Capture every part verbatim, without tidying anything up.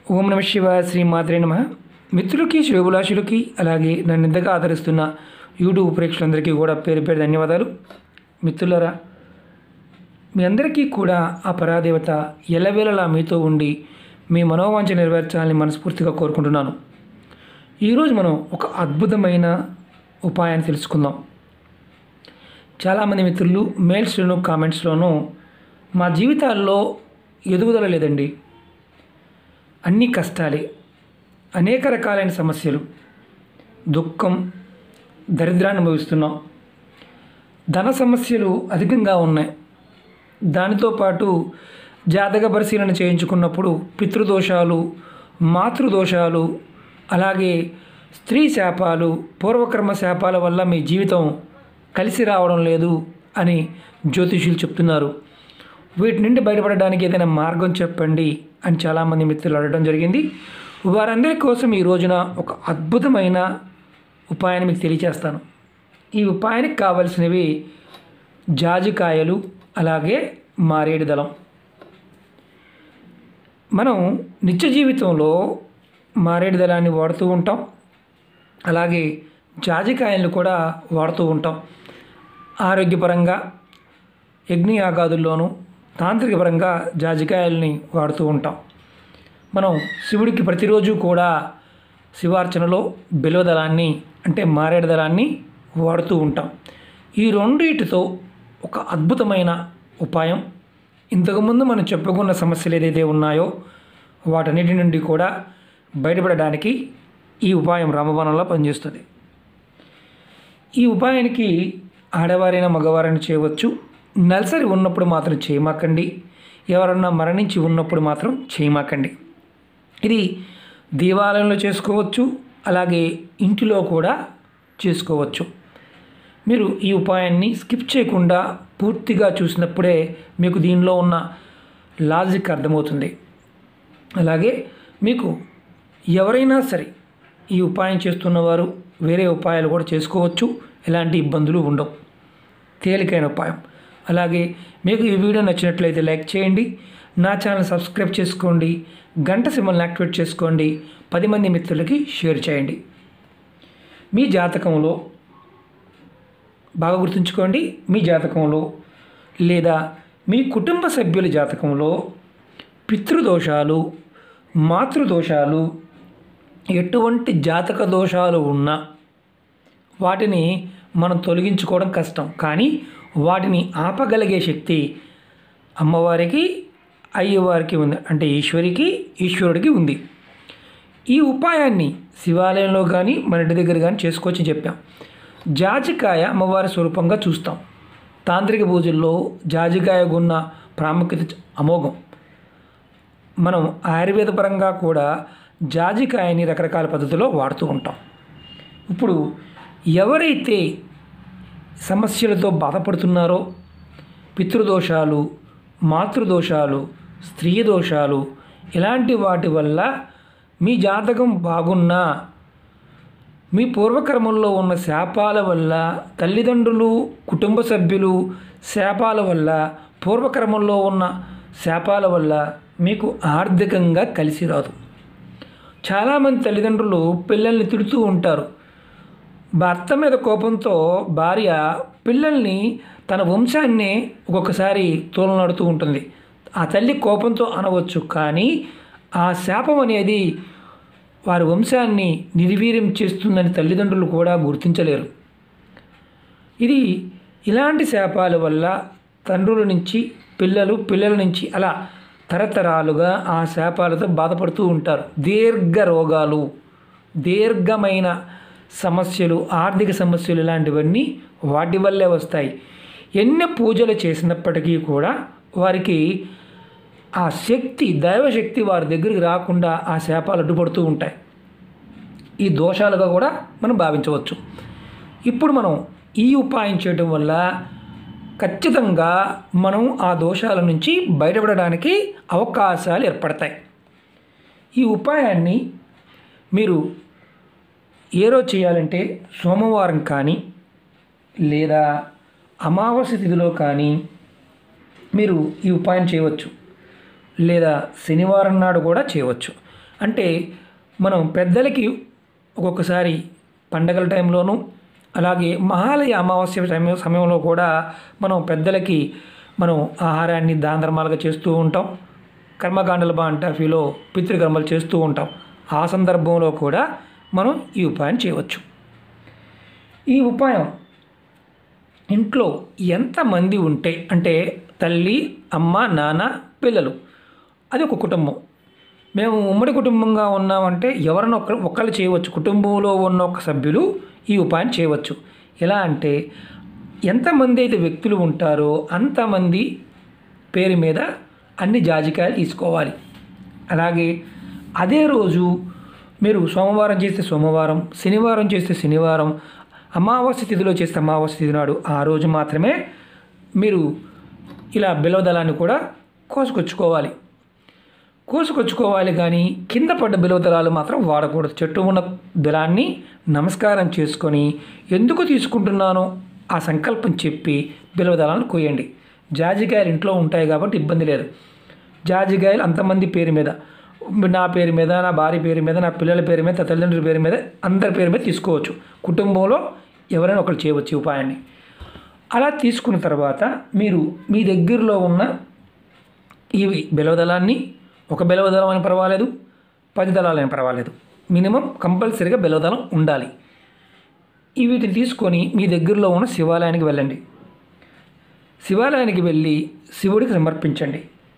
ఓం నమ శివాయ. శ్రీ మాత్రే నమః. మిత్రులకి, శ్రేయోభిలాషులకి, అలాగే నన్ను ఇంతగా ఆదరిస్తున్న యూట్యూబ్ ప్రేక్షకులందరికీ కూడా పేరు పేరు ధన్యవాదాలు. మిత్రులారా, మీ అందరికీ కూడా ఆ పరాదేవత ఎల్లవేళలా మీతో ఉండి మీ మనోవాంఛ నెరవేర్చాలని మనస్ఫూర్తిగా కోరుకుంటున్నాను. ఈరోజు మనం ఒక అద్భుతమైన ఉపాయాన్ని తెలుసుకుందాం. చాలామంది మిత్రులు మెయిల్స్లోనూ కామెంట్స్లోనూ మా జీవితాల్లో ఎదుగుదల లేదండి, అన్ని కష్టాలే, అనేక రకాలైన సమస్యలు, దుఃఖం, దరిద్రాన్ని అనుభవిస్తున్నాం, ధన సమస్యలు అధికంగా ఉన్నాయి. దానితో పాటు జాతక పరిశీలన చేయించుకున్నప్పుడు పితృదోషాలు, మాతృదోషాలు, అలాగే స్త్రీ శాపాలు, పూర్వకర్మ శాపాల వల్ల మీ జీవితం కలిసి రావడం లేదు అని జ్యోతిష్యులు చెప్తున్నారు. వీటి నుండి బయటపడడానికి ఏదైనా మార్గం చెప్పండి అని చాలామంది మిత్రులు అడగడం జరిగింది. వారందరి కోసం ఈ రోజున ఒక అద్భుతమైన ఉపాయాన్ని మీకు తెలియజేస్తాను. ఈ ఉపాయానికి కావలసినవి జాజికాయలు, అలాగే మారేడు దళం. మనం నిత్య జీవితంలో మారేడు దళాన్ని వాడుతూ ఉంటాం, అలాగే జాజికాయలను కూడా వాడుతూ ఉంటాం. ఆరోగ్యపరంగా యజ్ఞయాగాదుల్లోనూ తాంత్రిక పరంగా జాజికాయల్ని వాడుతూ ఉంటాం. మనం శివుడికి ప్రతిరోజు కూడా శివార్చనలో బిల్వదళాన్ని అంటే మారేడు దళాన్ని వాడుతూ ఉంటాం. ఈ రెండింటితో ఒక అద్భుతమైన ఉపాయం, ఇంతకుముందు మనం చెప్పుకున్న సమస్యలు ఏదైతే ఉన్నాయో వాటన్నిటి నుండి కూడా బయటపడడానికి ఈ ఉపాయం రామబాణంలో పనిచేస్తుంది. ఈ ఉపాయానికి ఆడవారైనా మగవారైనా చేయవచ్చు. నెలసరి ఉన్నప్పుడు మాత్రం చేయమాకండి, ఎవరన్నా మరణించి ఉన్నప్పుడు మాత్రం చేయమాకండి. ఇది దేవాలయంలో చేసుకోవచ్చు, అలాగే ఇంటిలో కూడా చేసుకోవచ్చు. మీరు ఈ ఉపాయాన్ని స్కిప్ చేయకుండా పూర్తిగా చూసినప్పుడే మీకు దీనిలో ఉన్న లాజిక్ అర్థమవుతుంది. అలాగే మీకు ఎవరైనా సరే ఈ ఉపాయం చేస్తున్నవారు వేరే ఉపాయాలు కూడా చేసుకోవచ్చు, ఎలాంటి ఇబ్బందులు ఉండవు. తేలికైన ఉపాయం. అలాగే మీకు ఈ వీడియో నచ్చినట్లయితే లైక్ చేయండి, నా ఛానల్ సబ్స్క్రైబ్ చేసుకోండి, గంట సింబల్ని యాక్టివేట్ చేసుకోండి, పది మంది మిత్రులకి షేర్ చేయండి. మీ జాతకంలో బాగా గుర్తుంచుకోండి, మీ జాతకంలో లేదా మీ కుటుంబ సభ్యుల జాతకంలో పితృదోషాలు, మాతృదోషాలు, ఎటువంటి జాతక దోషాలు ఉన్నా వాటిని మనం తొలగించుకోవడం కష్టం, కానీ వాటిని ఆపగలిగే శక్తి అమ్మవారికి, అయ్యవారికి ఉంది, అంటే ఈశ్వరికి, ఈశ్వరుడికి ఉంది. ఈ ఉపాయాన్ని శివాలయంలో కానీ మన ఇంటి దగ్గర కానీ చేసుకోవచ్చని చెప్పాం. జాజికాయ అమ్మవారి స్వరూపంగా చూస్తాం. తాంత్రిక పూజల్లో జాజికాయకు ఉన్న ప్రాముఖ్యత అమోఘం. మనం ఆయుర్వేద పరంగా కూడా జాజికాయని రకరకాల పద్ధతిలో వాడుతూ ఉంటాం. ఇప్పుడు ఎవరైతే సమస్యలతో బాధపడుతున్నారో, పితృదోషాలు, మాతృదోషాలు, స్త్రీ దోషాలు, ఇలాంటి వాటి వల్ల మీ జాతకం బాగున్నా మీ పూర్వకర్మల్లో ఉన్న శాపాల వల్ల, తల్లిదండ్రులు, కుటుంబ సభ్యులు శాపాల వల్ల, పూర్వకర్మల్లో ఉన్న శాపాల వల్ల మీకు ఆర్థికంగా కలిసి రాదు. చాలామంది తల్లిదండ్రులు పిల్లల్ని తిడుతూ ఉంటారు. భర్త మీద కోపంతో భార్య పిల్లల్ని, తన వంశాన్ని ఒక్కొక్కసారి తోలనాడుతూ ఉంటుంది. ఆ తల్లి కోపంతో అనవచ్చు, కానీ ఆ శాపం అనేది వారి వంశాన్ని నిర్వీర్యం చేస్తుందని తల్లిదండ్రులు కూడా గుర్తించలేరు. ఇది ఇలాంటి శాపాల వల్ల తండ్రుల నుంచి పిల్లలు, పిల్లల నుంచి అలా తరతరాలుగా ఆ శాపాలతో బాధపడుతూ ఉంటారు. దీర్ఘ రోగాలు, దీర్ఘమైన సమస్యలు, ఆర్థిక సమస్యలు ఇలాంటివన్నీ వాటి వల్లే వస్తాయి. ఎన్ని పూజలు చేసినప్పటికీ కూడా వారికి ఆ శక్తి, దైవశక్తి వారి దగ్గరికి రాకుండా ఆ శాపాలు అడ్డుపడుతూ ఉంటాయి. ఈ దోషాలుగా కూడా మనం భావించవచ్చు. ఇప్పుడు మనం ఈ ఉపాయం చేయడం వల్ల ఖచ్చితంగా మనం ఆ దోషాల నుంచి బయటపడడానికి అవకాశాలు ఏర్పడతాయి. ఈ ఉపాయాన్ని మీరు ఏ రోజు చేయాలంటే సోమవారం కానీ లేదా అమావాస్య తిథిలో కానీ మీరు ఈ ఉపాయం చేయవచ్చు, లేదా శనివారం నాడు కూడా చేయవచ్చు. అంటే మనం పెద్దలకి ఒక్కొక్కసారి పండగల టైంలోనూ అలాగే మహాలయ అమావాస్య సమయం సమయంలో కూడా మనం పెద్దలకి మనం ఆహారాన్ని దాన ధర్మాలుగా చేస్తూ ఉంటాం. కర్మకాండల బాంటాఫీలో పితృకర్మలు చేస్తూ ఉంటాం. ఆ సందర్భంలో కూడా మనం ఈ ఉపాయం చేయవచ్చు. ఈ ఉపాయం ఇంట్లో ఎంతమంది ఉంటే అంటే తల్లి, అమ్మ, నాన్న, పిల్లలు, అది ఒక కుటుంబం. మేము ఉమ్మడి కుటుంబంగా ఉన్నామంటే ఎవరైనా ఒక ఒకళ్ళు చేయవచ్చు. కుటుంబంలో ఉన్న ఒక సభ్యులు ఈ ఉపాయం చేయవచ్చు. ఎలా అంటే ఎంతమంది అయితే వ్యక్తులు ఉంటారో అంతమంది పేరు మీద అన్ని జాజికాయలు తీసుకోవాలి. అలాగే అదే రోజు మీరు సోమవారం చేస్తే సోమవారం, శనివారం చేస్తే శనివారం, అమావాస్య తిథిలో చేస్తే అమావాస్య తిథి నాడు ఆ రోజు మాత్రమే మీరు ఇలా బిల్వదళాన్ని కూడా కోసుకొచ్చుకోవాలి. కోసుకొచ్చుకోవాలి కానీ కింద పడ్డ బిల్వదళాలు మాత్రం వాడకూడదు. చెట్టు ఉన్న దళాన్ని నమస్కారం చేసుకొని ఎందుకు తీసుకుంటున్నానో ఆ సంకల్పం చెప్పి బిల్వదళాలను కోయండి. జాజికాయలు ఇంట్లో ఉంటాయి కాబట్టి ఇబ్బంది లేదు. జాజికాయలు అంతమంది పేరు మీద, నా పేరు మీద, నా భార్య పేరు మీద, నా పిల్లల పేరు మీద, తల్లిదండ్రుల పేరు మీద, అందరి పేరు మీద తీసుకోవచ్చు. కుటుంబంలో ఎవరైనా ఒకరు చేయవచ్చు ఈ ఉపాయాన్ని. అలా తీసుకున్న తర్వాత మీరు మీ దగ్గరలో ఉన్న ఇవి బిల్వదళాన్ని, ఒక బిల్వదళం అని పర్వాలేదు, పది దళాలని పర్వాలేదు, మినిమం కంపల్సరీగా బిల్వదళం ఉండాలి. ఈ వీటిని తీసుకొని మీ దగ్గరలో ఉన్న శివాలయానికి వెళ్ళండి. శివాలయానికి వెళ్ళి శివుడికి సమర్పించండి.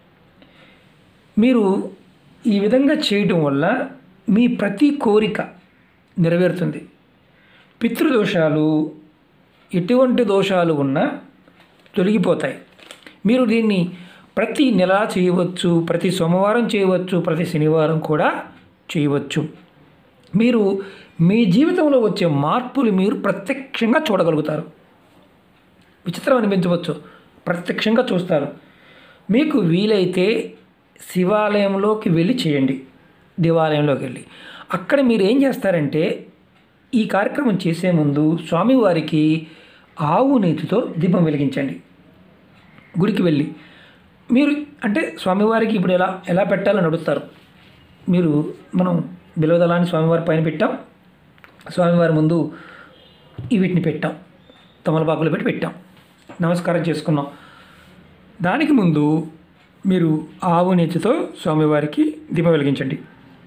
మీరు ఈ విధంగా చేయటం వల్ల మీ ప్రతి కోరిక నెరవేరుతుంది. పితృదోషాలు, ఎటువంటి దోషాలు ఉన్నా తొలగిపోతాయి. మీరు దీన్ని ప్రతి నెల చేయవచ్చు, ప్రతి సోమవారం చేయవచ్చు, ప్రతి శనివారం కూడా చేయవచ్చు. మీరు మీ జీవితంలో వచ్చే మార్పులు మీరు ప్రత్యక్షంగా చూడగలుగుతారు. విచిత్రం అనిపించవచ్చు, ప్రత్యక్షంగా చూస్తారు. మీకు వీలైతే శివాలయంలోకి వెళ్ళి చేయండి. దేవాలయంలోకి వెళ్ళి అక్కడ మీరు ఏం చేస్తారంటే ఈ కార్యక్రమం చేసే ముందు స్వామివారికి ఆవు నేతితో దీపం వెలిగించండి. గుడికి వెళ్ళి మీరు అంటే స్వామివారికి ఇప్పుడు ఎలా ఎలా పెట్టాలని అడుగుతారు. మీరు మనం బిల్వదళాన్ని స్వామివారి పైన పెట్టాం, స్వామివారి ముందు ఈ వీటిని పెట్టాం, తమలపాకులు పెట్టి పెట్టాం, నమస్కారం చేసుకున్నాం. దానికి ముందు మీరు ఆవు నేతితో స్వామివారికి దీపం వెలిగించండి.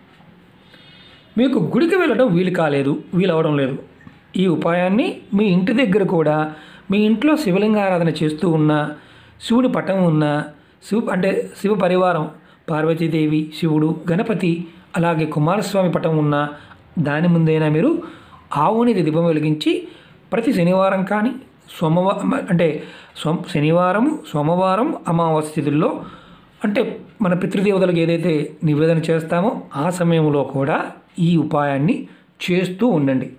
మీకు గుడికి వెళ్ళడం వీలు కాలేదు, వీలు అవడం లేదు, ఈ ఉపాయాన్ని మీ ఇంటి దగ్గర కూడా మీ ఇంట్లో శివలింగారాధన చేస్తూ ఉన్న, శివుడి పటం ఉన్న, శివ అంటే శివ పరివారం పార్వతీదేవి, శివుడు, గణపతి, అలాగే కుమారస్వామి పటం ఉన్న దాని ముందైనా మీరు ఆవు నేతి దీపం వెలిగించి ప్రతి శనివారం కానీ సోమవారం అంటే సో శనివారం సోమవారం అమావాస్య తిథుల్లో అంటే మన పితృదేవతలకు ఏదైతే నివేదన చేస్తామో ఆ సమయంలో కూడా ఈ ఉపాయాన్ని చేస్తూ ఉండండి.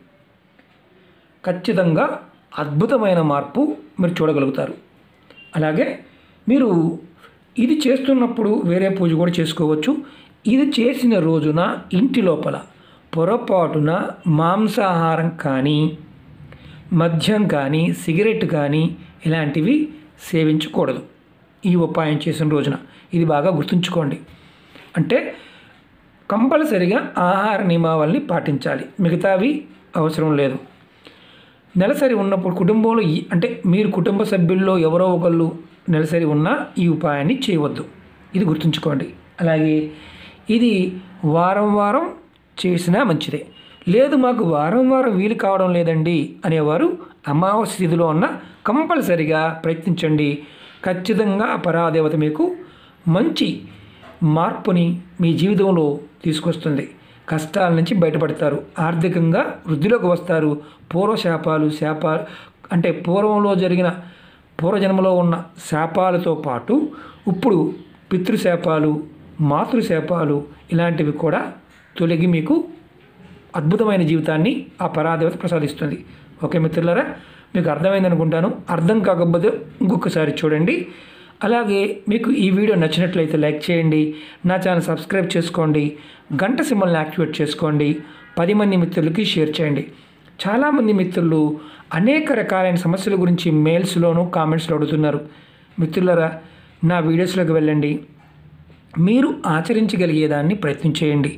ఖచ్చితంగా అద్భుతమైన మార్పు మీరు చూడగలుగుతారు. అలాగే మీరు ఇది చేస్తున్నప్పుడు వేరే పూజ కూడా చేసుకోవచ్చు. ఇది చేసిన రోజున ఇంటి లోపల పొరపాటున మాంసాహారం కానీ, మద్యం కానీ, సిగరెట్ కానీ ఇలాంటివి సేవించకూడదు ఈ ఉపాయం చేసిన రోజున. ఇది బాగా గుర్తుంచుకోండి. అంటే కంపల్సరిగా ఆహార నియమావళిని పాటించాలి, మిగతావి అవసరం లేదు. నెలసరి ఉన్నప్పుడు కుటుంబంలో అంటే మీరు కుటుంబ సభ్యుల్లో ఎవరో ఒకళ్ళు నెలసరి ఉన్నా ఈ ఉపాయాన్ని చేయవద్దు, ఇది గుర్తుంచుకోండి. అలాగే ఇది వారం వారం చేసినా మంచిదే. లేదు మాకు వారం వారం వీలు కావడం లేదండి అనేవారు అమావాస్య తిథిలో ఉన్న కంపల్సరిగా ప్రయత్నించండి. ఖచ్చితంగా ఆ పరాదేవత మీకు మంచి మార్పుని మీ జీవితంలో తీసుకొస్తుంది. కష్టాల నుంచి బయటపడతారు, ఆర్థికంగా వృద్ధిలోకి వస్తారు. పూర్వశాపాలు శాపాలు అంటే పూర్వంలో జరిగిన పూర్వజన్మలో ఉన్న శాపాలతో పాటు ఇప్పుడు పితృశాపాలు, మాతృశాపాలు ఇలాంటివి కూడా తొలగి మీకు అద్భుతమైన జీవితాన్ని ఆ పరాదేవత ప్రసాదిస్తుంది. ఓకే మిత్రులారా, మీకు అర్థమైంది అనుకుంటాను. అర్థం కాకపోతే ఇంకొకసారి చూడండి. అలాగే మీకు ఈ వీడియో నచ్చినట్లయితే లైక్ చేయండి, నా ఛానల్ సబ్స్క్రైబ్ చేసుకోండి, గంట సింబల్ని యాక్టివేట్ చేసుకోండి, పది మంది మిత్రులకి షేర్ చేయండి. చాలామంది మిత్రులు అనేక రకాలైన సమస్యల గురించి మెయిల్స్లోనూ కామెంట్స్లో అడుగుతున్నారు. మిత్రులారా, నా వీడియోస్లోకి వెళ్ళండి, మీరు ఆచరించగలిగేదాన్ని ప్రయత్నం చేయండి.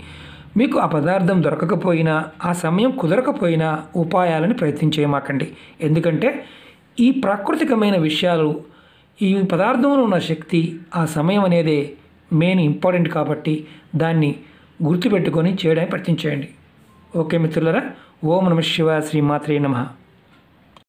మీకు ఆ పదార్థం దొరకకపోయినా, ఆ సమయం కుదరకపోయినా ఉపాయాలను ప్రయత్నించేయమాకండి. ఎందుకంటే ఈ ప్రాకృతికమైన విషయాలు, ఈ పదార్థంలో ఉన్న శక్తి, ఆ సమయం అనేదే మెయిన్ ఇంపార్టెంట్ కాబట్టి దాన్ని గుర్తుపెట్టుకొని చేయడానికి ప్రయత్నించేయండి. ఓకే మిత్రులారా, ఓం నమః శివాయ, శ్రీమాత్రే నమః.